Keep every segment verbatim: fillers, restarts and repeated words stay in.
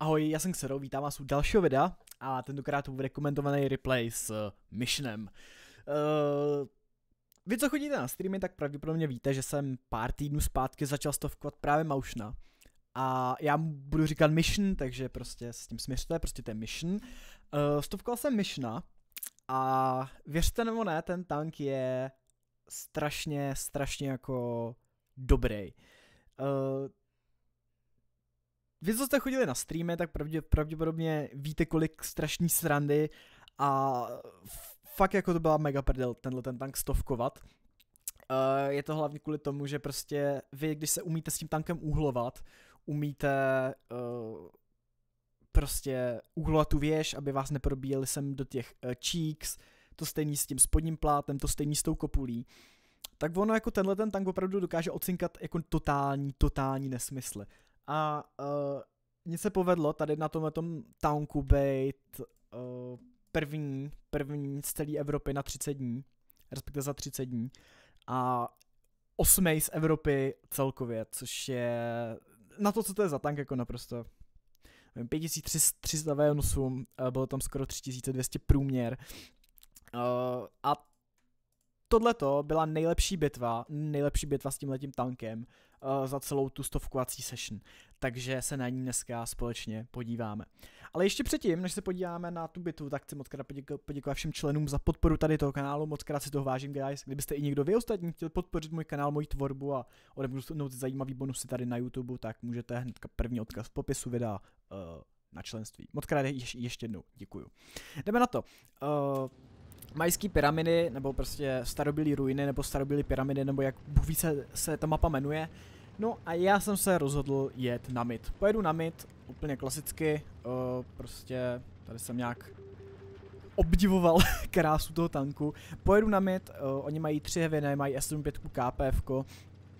Ahoj, já jsem Xero, vítám vás u dalšího videa a tentokrát to bude komentovaný replay s uh, missionem. Uh, vy, co chodíte na streamy, tak pravděpodobně víte, že jsem pár týdnů zpátky začal stovkovat právě Maušna. A já mu budu říkat mission, takže prostě s tím směřte, prostě to je mission. Uh, stovkoval jsem missiona a věřte nebo ne, ten tank je strašně, strašně jako dobrý. Uh, Vy, co jste chodili na streamy, tak pravdě, pravděpodobně víte, kolik strašný srandy a fakt jako to byla mega prdel tenhle ten tank stovkovat. Uh, je to hlavně kvůli tomu, že prostě vy, když se umíte s tím tankem úhlovat, umíte uh, prostě úhlovat tu věž, aby vás neprobíjeli sem do těch uh, cheeks, to stejný s tím spodním plátem, to stejný s tou kopulí. Tak ono jako tenhle ten tank opravdu dokáže ocinkat jako totální, totální nesmysly. A uh, mně se povedlo tady na tomhletom tanku být uh, první, první z celé Evropy na třicet dní, respektive za třicet dní. A osmý z Evropy celkově, což je na to, co to je za tank, jako naprosto. pět tisíc tři sta V osm, bylo tam skoro tři tisíce dvě stě průměr. Uh, a tohleto byla nejlepší bitva, nejlepší bitva s tímhletím tankem uh, za celou tu stovkovací session. Takže se na ní dneska společně podíváme. Ale ještě předtím, než se podíváme na tu bitvu, tak chci moc krát poděko- poděkovat všem členům za podporu tady toho kanálu. Moc krát si toho vážím, guys. Kdybyste i někdo vy ostatní chtěli podpořit můj kanál, moji tvorbu a odemknout zajímavý bonusy tady na YouTube, tak můžete hned první odkaz v popisu videa uh, na členství. Moc krát ještě, ještě jednou děkuju. Jdeme na to. Uh, Majské pyramidy, nebo prostě starobylé ruiny, nebo starobylé pyramidy, nebo jak Bůh ví se, se ta mapa jmenuje. No a já jsem se rozhodl jet na mid. Pojedu na mid, úplně klasicky, uh, prostě tady jsem nějak obdivoval krásu toho tanku. Pojedu na mid, uh, oni mají tři heavy, mají S sedmdesát pět K P F ko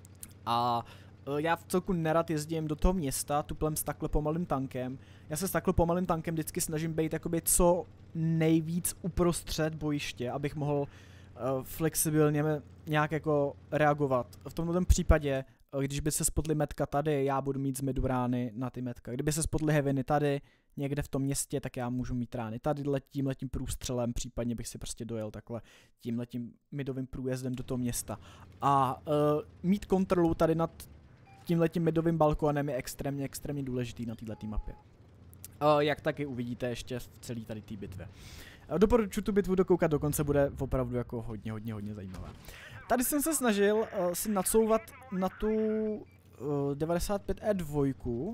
a uh, já v celku nerad jezdím do toho města, tuplem s takhle pomalým tankem. Já se s takhle pomalým tankem vždycky snažím být jakoby co nejvíc uprostřed bojiště, abych mohl uh, flexibilně nějak jako reagovat. V tomto případě, uh, když by se spotly metka tady, já budu mít z midu rány na ty metka. Kdyby se spotly heaviny tady, někde v tom městě, tak já můžu mít rány tady tímhletím průstřelem, případně bych si prostě dojel takhle tímhletím midovým průjezdem do toho města. A uh, mít kontrolu tady nad tímhletím midovým balkónem je extrémně, extrémně důležitý na této mapě. Uh, jak taky uvidíte ještě v celé tady té bitvě. Uh, doporučuji tu bitvu dokoukat, dokonce bude opravdu jako hodně, hodně, hodně zajímavá. Tady jsem se snažil uh, si nacouvat na tu uh, devadesát pět E dva,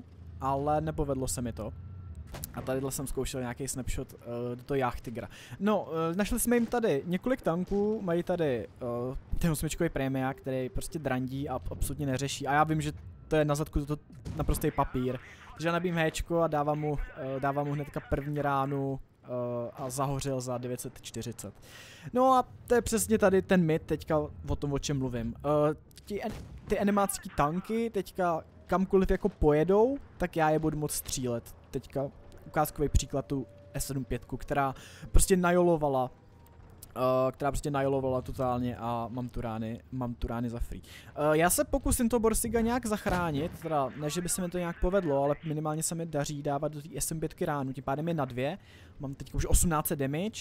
ale nepovedlo se mi to. A tadyhle jsem zkoušel nějaký snapshot uh, do toho Jachtigra. No, uh, našli jsme jim tady několik tanků, mají tady uh, ten osmičkový prémia, který prostě drandí a absolutně neřeší. A já vím, že to je na zadku to naprostý papír. Takže já nabím héčko a dávám mu, uh, dávám mu hnedka první ránu uh, a zahořel za devět set čtyřicet. No a to je přesně tady ten mid, teďka o tom, o čem mluvím. Uh, ti, ty animácký tanky teďka kamkoliv jako pojedou, tak já je budu moct střílet. Teďka ukázkový příklad tu S sedmdesát pět, která prostě najolovala, uh, která prostě najolovala totálně a mám tu rány, mám tu rány za free. Uh, já se pokusím to Borsiga nějak zachránit, teda ne, že by se mi to nějak povedlo, ale minimálně se mi daří dávat do té S sedmdesát pět ránu, tím pádem je na dvě, mám teď už osmnáct set damage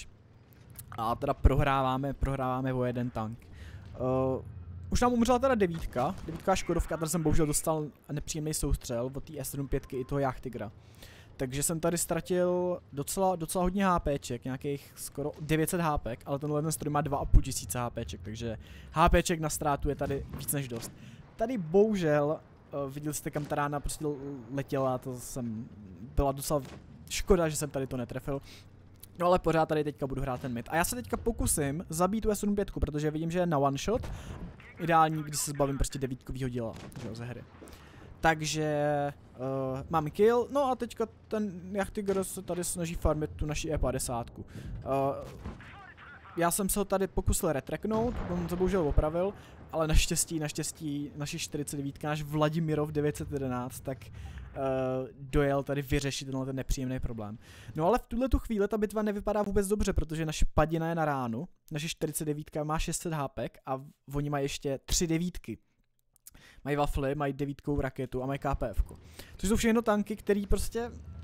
a teda prohráváme, prohráváme o jeden tank. Uh, Už nám umřela teda devítka, devítka Škodovka, tady jsem bohužel dostal nepříjemný soustřel od té S sedmdesát pět i toho Jachtigra. Takže jsem tady ztratil docela, docela hodně HPček, nějakých skoro devět set HPček, ale tenhle ten stroj má dva a půl tisíce HPček, takže HPček na ztrátu je tady víc než dost. Tady bohužel, uh, viděli jste, kam ta rána prostě letěla, to jsem, byla docela škoda, že jsem tady to netrefil. No ale pořád tady teďka budu hrát ten mid. A já se teďka pokusím zabít tu S sedmdesát pět, protože vidím, že je na one shot. Ideální, když se zbavím prostě devítkovýho děla, že jo, ze hry. Takže uh, mám kill, no a teďka ten Jachtiger se tady snaží farmit tu naši E padesát. Uh, já jsem se ho tady pokusil retracknout, on to bohužel opravil, ale naštěstí, naštěstí naši čtyřicet devět, náš Vladimirov devět set jedenáct, tak uh, dojel tady vyřešit tenhle ten nepříjemný problém. No ale v tuhle tu chvíli ta bitva nevypadá vůbec dobře, protože naše padina je na ránu, naše čtyřicet devět má šest set HPek a oni mají ještě tři devítky. Mají wafly, mají devítkovou raketu a mají K P F ko. Což jsou všechno tanky, který prostě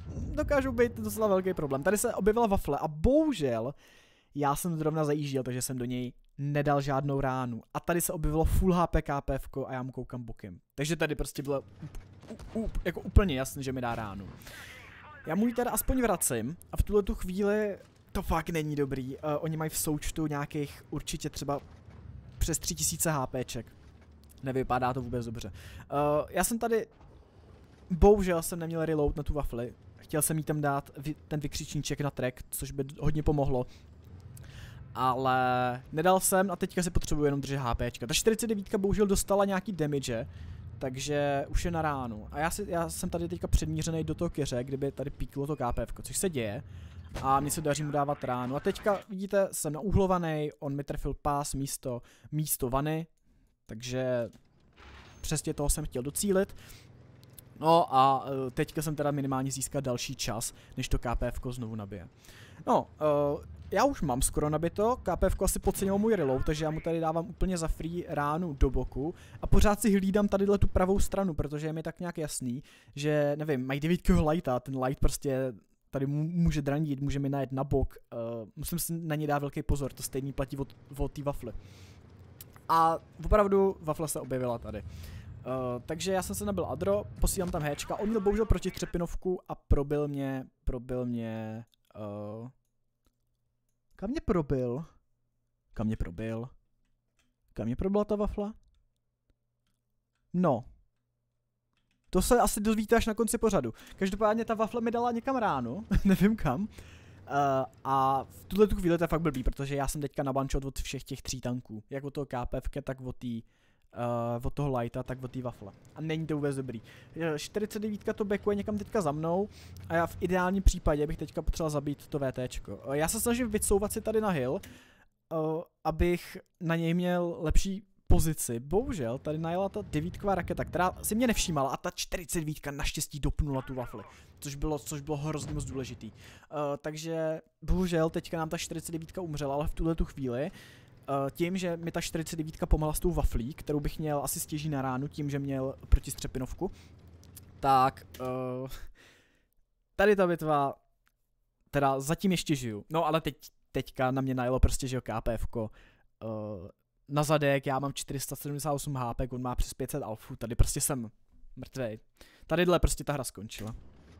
dokážou být docela velký problém. Tady se objevila wafle a bohužel já jsem zrovna zajížděl, takže jsem do něj nedal žádnou ránu. A tady se objevilo full H P KPFko a já mu koukám bokem. Takže tady prostě bylo u, u, jako úplně jasné, že mi dá ránu. Já mu ji teda aspoň vracím a v tuhle tu chvíli to fakt není dobrý. Uh, oni mají v součtu nějakých určitě třeba přes tři tisíce HPček. Nevypadá to vůbec dobře. Uh, já jsem tady, bohužel jsem neměl reload na tu wafli. Chtěl jsem jí tam dát vy, ten vykřičníček na track, což by hodně pomohlo. Ale nedal jsem a teďka si potřebuji jenom držet HPčka. Ta čtyřicet devět bohužel dostala nějaký damage, takže už je na ránu. A já, si, já jsem tady teďka předmířený do toho keře, kdyby tady píklo to KPFko, což se děje. A mně se daří mu dávat ránu. A teďka vidíte, jsem nauhlovaný, on mi trefil pás místo, místo vany. Takže přesně toho jsem chtěl docílit. No a teďka jsem teda minimálně získat další čas, než to KPFko znovu nabije. No, uh, já už mám skoro nabito, KPFko asi podcenilo můj reload, takže já mu tady dávám úplně za free ránu do boku a pořád si hlídám tadyhle tu pravou stranu, protože je mi tak nějak jasný, že nevím, mají devítkového lighta, ten light prostě tady může dranit, může mi najet na bok, uh, musím si na ně dát velký pozor, to stejný platí od, od té wafly. A opravdu wafle se objevila tady. Uh, takže já jsem se nabil adro, posílám tam héčka, on měl bohužel proti třepinovku a probil mě, probil mě, uh, kam mě probil? Kam mě probil? Kam mě probila ta wafla? No. To se asi dozvíte až na konci pořadu. Každopádně ta wafle mi dala někam ráno, nevím kam. Uh, a v tuhle tu chvíli to je fakt blbý, protože já jsem teďka nabančil od všech těch tří tanků. Jak od toho KPFky, tak od té Uh, od toho lighta, tak od té wafle. A není to vůbec dobrý. čtyřicet devět to backuje někam teďka za mnou a já v ideálním případě bych teďka potřeboval zabít to VTčko. Uh, já se snažím vycouvat si tady na hill, uh, abych na něj měl lepší pozici. Bohužel tady najela ta devítková raketa, která si mě nevšímala a ta čtyřicet devět naštěstí dopnula tu wafli. Což bylo, což bylo hrozně moc důležitý. Uh, takže bohužel teďka nám ta čtyřicet devět umřela, ale v tuhle tu chvíli Uh, tím, že mi ta čtyřicet devět pomohla s tou waflí, kterou bych měl asi stěží na ránu, tím, že měl protistřepinovku, tak uh, tady ta bitva, teda zatím ještě žiju. No ale teď, teďka na mě najelo prostě, že jo, KPFko. Uh, na zadek já mám čtyři sta sedmdesát osm HP, on má přes pět set alfů, tady prostě jsem mrtvej. Tadyhle prostě ta hra skončila.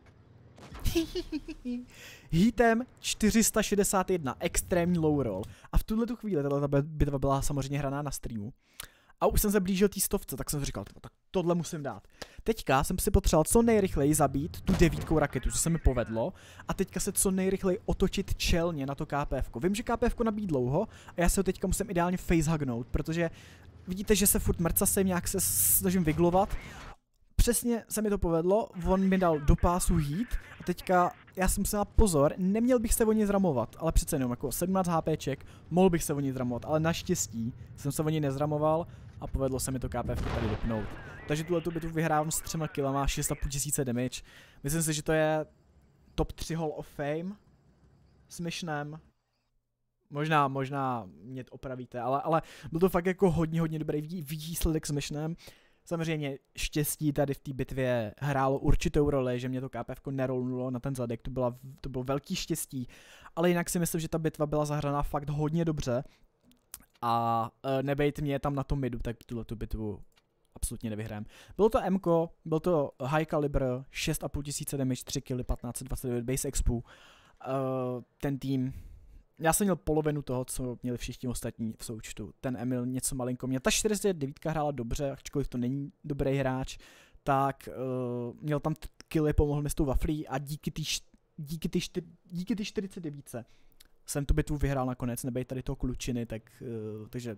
Hitem čtyři sta šedesát jedna, extrémní low roll. A v tuhle tu chvíli, tato bitva byla samozřejmě hraná na streamu. A už jsem se blížil té stovce, tak jsem si říkal, tak tohle musím dát. Teďka jsem si potřeboval co nejrychleji zabít tu devítkou raketu, co se mi povedlo. A teďka se co nejrychleji otočit čelně na to KPFko. Vím, že KPFko nabíjí dlouho a já se ho teďka musím ideálně facehugnout, protože vidíte, že se furt mrcasem, nějak se snažím vyglovat. Přesně se mi to povedlo, on mi dal do pásu heat a teďka já jsem se na pozor, neměl bych se o ní zramovat, ale přece jenom jako sedmnáct HPček, mohl bych se o ní zramovat, ale naštěstí jsem se o ní nezramoval a povedlo se mi to KPF tady dopnout. Takže tuhle bitvu vyhrávám s třema killama, šest a půl tisíce damage. Myslím si, že to je top tři Hall of Fame s Missionem. Možná, možná mě opravíte, ale, ale byl to fakt jako hodně, hodně dobrý výsledek s Missionem. Samozřejmě štěstí tady v té bitvě hrálo určitou roli, že mě to KPFko nerolnulo na ten zadek, to, byla, to bylo velký štěstí, ale jinak si myslím, že ta bitva byla zahraná fakt hodně dobře a e, nebejt mě tam na tom midu, tak tuhle tu bitvu absolutně nevyhrám. Bylo to Mko, byl to high caliber, šest a půl tisíce damage, tři killy, patnáct set dvacet devět base expu, e, ten tým. Já jsem měl polovinu toho, co měli všichni ostatní v součtu. Ten Emil něco malinko měl. Ta čtyřicet devět hrála dobře, ačkoliv to není dobrý hráč, tak uh, měl tam killy, pomohl mi s tou waflí a díky ty, díky ty, díky ty čtyřicet devět jsem tu bitvu vyhrál nakonec, nebej tady toho klučiny, tak, uh, takže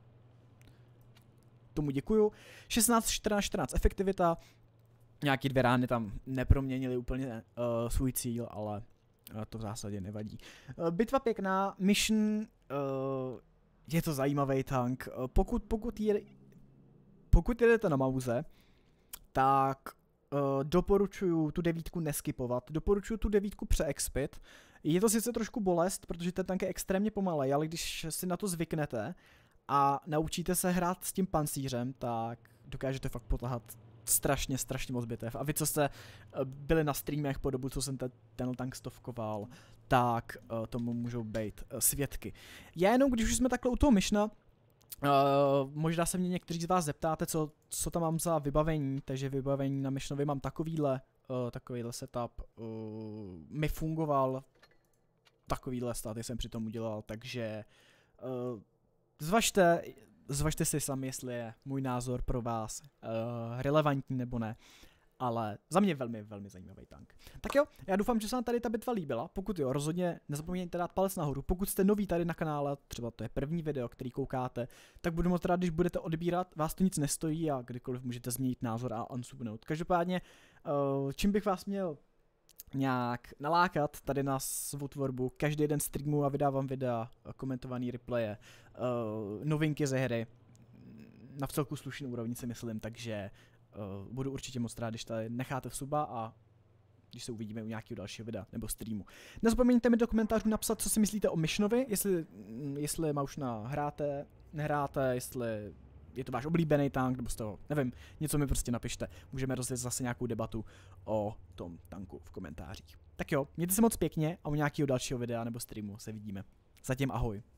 tomu děkuju. šestnáct čtrnáct čtrnáct efektivita, nějaký dvě rány tam neproměnili úplně uh, svůj cíl, ale to v zásadě nevadí. Bitva pěkná, mission, uh, je to zajímavý tank. Pokud, pokud, je, pokud jedete na Mauze, tak uh, doporučuju tu devítku neskipovat, doporučuju tu devítku přeexpit. Je to sice trošku bolest, protože ten tank je extrémně pomalej, ale když si na to zvyknete a naučíte se hrát s tím pancířem, tak dokážete fakt potahat strašně, strašně moc bitev. A vy, co jste byli na streamech po dobu, co jsem te, ten tank stovkoval, tak uh, tomu můžou být uh, svědky. Já jenom, když už jsme takhle u toho missiona, uh, možná se mě někteří z vás zeptáte, co, co tam mám za vybavení, takže vybavení na missionovi mám takovýhle, uh, takovýhle setup, uh, mi fungoval, takovýhle staty jsem přitom udělal, takže uh, zvažte, zvažte si sami, jestli je můj názor pro vás uh, relevantní nebo ne. Ale za mě velmi, velmi zajímavý tank. Tak jo, já doufám, že se vám tady ta bitva líbila. Pokud jo, rozhodně nezapomeňte dát palec nahoru. Pokud jste noví tady na kanále, třeba to je první video, který koukáte, tak budu moc rád, když budete odebírat, vás to nic nestojí a kdykoliv můžete změnit názor a unsubnout. Každopádně, uh, čím bych vás měl nějak nalákat tady na svou tvorbu, každý den streamu a vydávám videa, komentovaný replaye, uh, novinky ze hry, na vcelku slušný úrovni si myslím, takže Uh, budu určitě moc rád, když tady necháte v suba a když se uvidíme u nějakého dalšího videa nebo streamu. Nezapomeňte mi do komentářů napsat, co si myslíte o missionovi, jestli, jestli Maušna hráte, nehráte, jestli je to váš oblíbený tank, nebo z toho, nevím, něco mi prostě napište. Můžeme rozjet zase nějakou debatu o tom tanku v komentářích. Tak jo, mějte se moc pěkně a u nějakého dalšího videa nebo streamu se vidíme. Zatím ahoj.